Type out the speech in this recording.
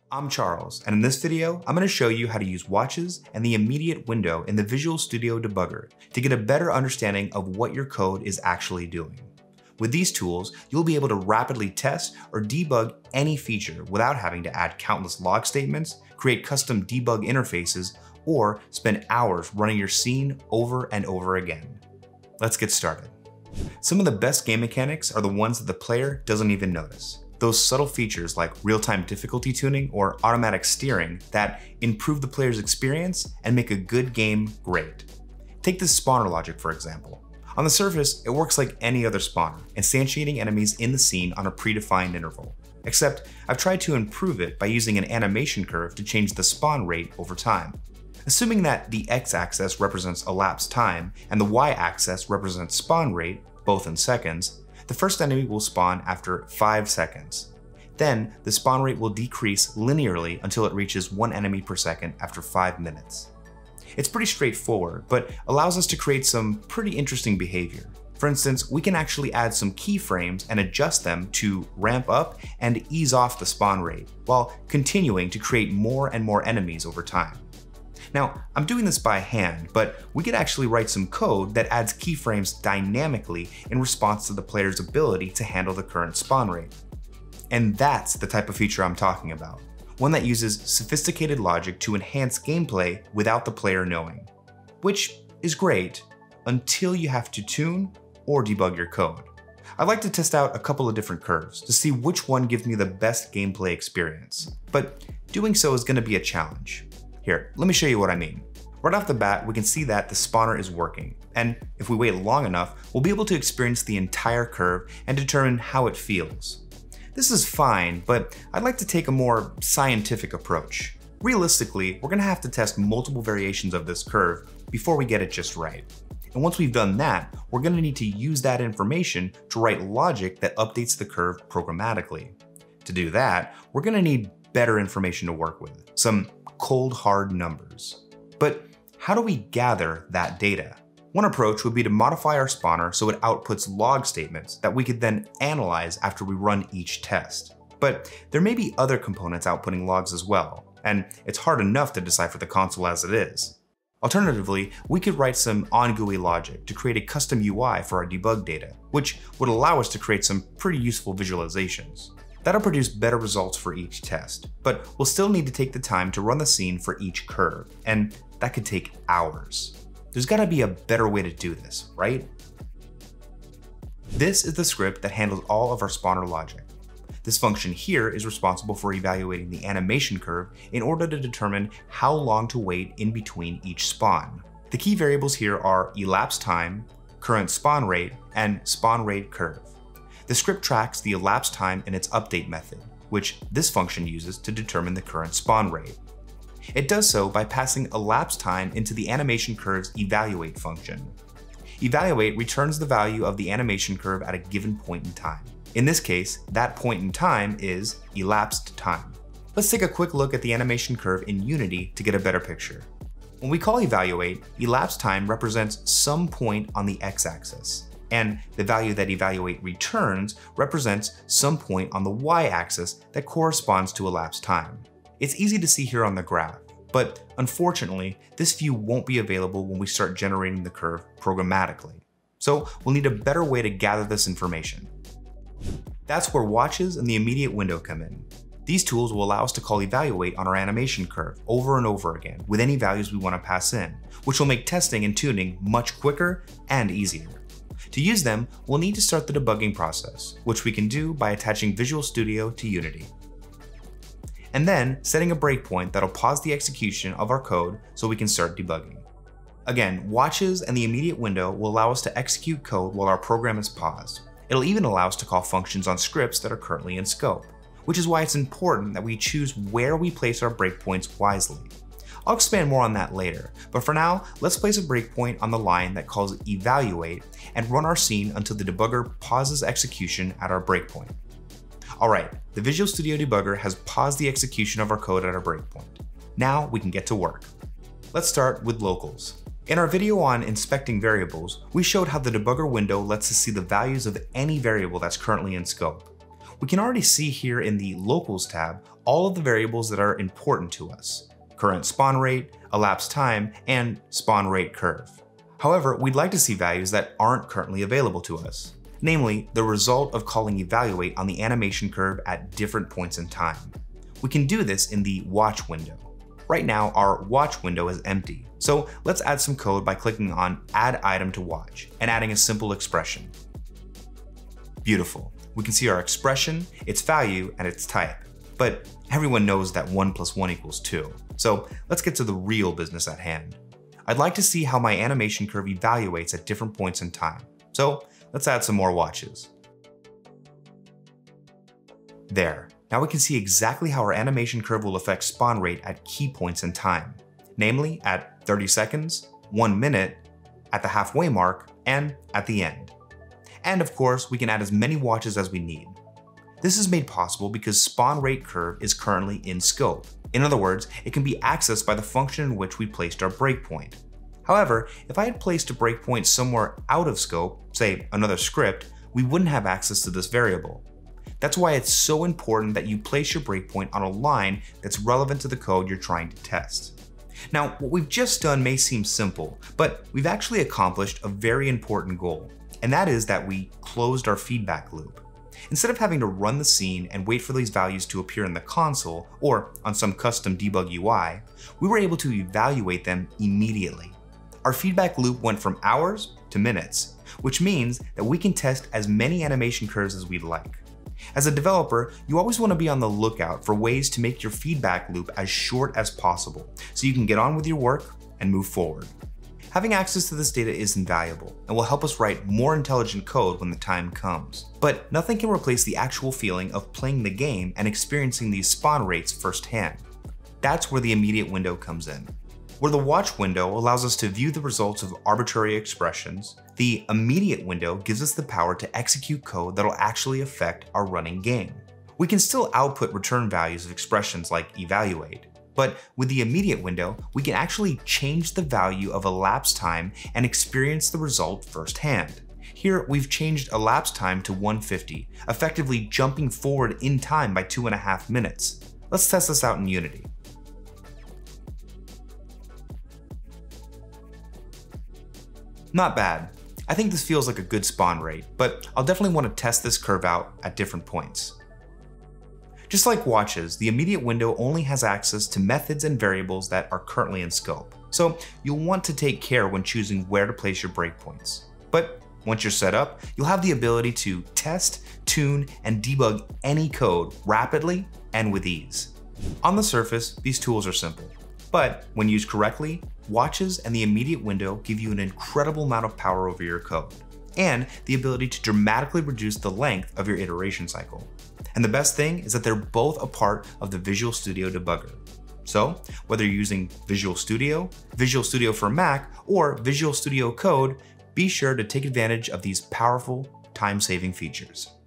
I'm Charles, and in this video, I'm going to show you how to use watches and the immediate window in the Visual Studio Debugger to get a better understanding of what your code is actually doing. With these tools, you'll be able to rapidly test or debug any feature without having to add countless log statements, create custom debug interfaces, or spend hours running your scene over and over again. Let's get started. Some of the best game mechanics are the ones that the player doesn't even notice. Those subtle features like real-time difficulty tuning or automatic steering that improve the player's experience and make a good game great. Take this spawner logic for example. On the surface, it works like any other spawner, instantiating enemies in the scene on a predefined interval. Except, I've tried to improve it by using an animation curve to change the spawn rate over time. Assuming that the x-axis represents elapsed time and the y-axis represents spawn rate, both in seconds, the first enemy will spawn after 5 seconds. Then, the spawn rate will decrease linearly until it reaches 1 enemy per second after 5 minutes. It's pretty straightforward, but allows us to create some pretty interesting behavior. For instance, we can actually add some keyframes and adjust them to ramp up and ease off the spawn rate, while continuing to create more and more enemies over time. Now, I'm doing this by hand, but we could actually write some code that adds keyframes dynamically in response to the player's ability to handle the current spawn rate. And that's the type of feature I'm talking about. One that uses sophisticated logic to enhance gameplay without the player knowing. Which is great, until you have to tune or debug your code. I'd like to test out a couple of different curves to see which one gives me the best gameplay experience. But doing so is going to be a challenge. Here, let me show you what I mean. Right off the bat, we can see that the spawner is working, and if we wait long enough, we'll be able to experience the entire curve and determine how it feels. This is fine, but I'd like to take a more scientific approach. Realistically, we're going to have to test multiple variations of this curve before we get it just right. And once we've done that, we're going to need to use that information to write logic that updates the curve programmatically. To do that, we're going to need better information to work with, some cold hard numbers. But how do we gather that data? One approach would be to modify our spawner so it outputs log statements that we could then analyze after we run each test. But there may be other components outputting logs as well, and it's hard enough to decipher the console as it is. Alternatively, we could write some on-GUI logic to create a custom UI for our debug data, which would allow us to create some pretty useful visualizations. That'll produce better results for each test, but we'll still need to take the time to run the scene for each curve, and that could take hours. There's gotta be a better way to do this, right? This is the script that handles all of our spawner logic. This function here is responsible for evaluating the animation curve in order to determine how long to wait in between each spawn. The key variables here are elapsed time, current spawn rate, and spawn rate curve. The script tracks the elapsed time in its update method, which this function uses to determine the current spawn rate. It does so by passing elapsed time into the animation curve's evaluate function. Evaluate returns the value of the animation curve at a given point in time. In this case, that point in time is elapsed time. Let's take a quick look at the animation curve in Unity to get a better picture. When we call evaluate, elapsed time represents some point on the x-axis, and the value that evaluate returns represents some point on the y-axis that corresponds to elapsed time. It's easy to see here on the graph, but unfortunately, this view won't be available when we start generating the curve programmatically. So we'll need a better way to gather this information. That's where watches and the immediate window come in. These tools will allow us to call evaluate on our animation curve over and over again with any values we want to pass in, which will make testing and tuning much quicker and easier. To use them, we'll need to start the debugging process, which we can do by attaching Visual Studio to Unity. And then setting a breakpoint that'll pause the execution of our code so we can start debugging. Again, watches and the immediate window will allow us to execute code while our program is paused. It'll even allow us to call functions on scripts that are currently in scope, which is why it's important that we choose where we place our breakpoints wisely. I'll expand more on that later, but for now, let's place a breakpoint on the line that calls evaluate and run our scene until the debugger pauses execution at our breakpoint. Alright, the Visual Studio Debugger has paused the execution of our code at our breakpoint. Now we can get to work. Let's start with locals. In our video on inspecting variables, we showed how the debugger window lets us see the values of any variable that's currently in scope. We can already see here in the Locals tab all of the variables that are important to us: current spawn rate, elapsed time, and spawn rate curve. However, we'd like to see values that aren't currently available to us, namely the result of calling evaluate on the animation curve at different points in time. We can do this in the watch window. Right now, our watch window is empty, so let's add some code by clicking on Add Item to Watch and adding a simple expression. Beautiful. We can see our expression, its value, and its type. But everyone knows that 1 + 1 = 2. So let's get to the real business at hand. I'd like to see how my animation curve evaluates at different points in time. So let's add some more watches. There. Now we can see exactly how our animation curve will affect spawn rate at key points in time, namely at 30 seconds, 1 minute, at the halfway mark, and at the end. And of course, we can add as many watches as we need. This is made possible because spawn rate curve is currently in scope. In other words, it can be accessed by the function in which we placed our breakpoint. However, if I had placed a breakpoint somewhere out of scope, say another script, we wouldn't have access to this variable. That's why it's so important that you place your breakpoint on a line that's relevant to the code you're trying to test. Now, what we've just done may seem simple, but we've actually accomplished a very important goal, and that is that we closed our feedback loop. Instead of having to run the scene and wait for these values to appear in the console or on some custom debug UI, we were able to evaluate them immediately. Our feedback loop went from hours to minutes, which means that we can test as many animation curves as we'd like. As a developer, you always want to be on the lookout for ways to make your feedback loop as short as possible, so you can get on with your work and move forward. Having access to this data is invaluable and will help us write more intelligent code when the time comes. But nothing can replace the actual feeling of playing the game and experiencing these spawn rates firsthand. That's where the immediate window comes in. Where the watch window allows us to view the results of arbitrary expressions, the immediate window gives us the power to execute code that'll actually affect our running game. We can still output return values of expressions like evaluate, but with the immediate window, we can actually change the value of elapsed time and experience the result firsthand. Here, we've changed elapsed time to 150, effectively jumping forward in time by 2.5 minutes. Let's test this out in Unity. Not bad. I think this feels like a good spawn rate, but I'll definitely want to test this curve out at different points. Just like watches, the immediate window only has access to methods and variables that are currently in scope, so you'll want to take care when choosing where to place your breakpoints. But once you're set up, you'll have the ability to test, tune, and debug any code rapidly and with ease. On the surface, these tools are simple, but when used correctly, watches and the immediate window give you an incredible amount of power over your code, and the ability to dramatically reduce the length of your iteration cycle. And the best thing is that they're both a part of the Visual Studio debugger. So whether you're using Visual Studio for Mac, or Visual Studio Code, be sure to take advantage of these powerful, time-saving features.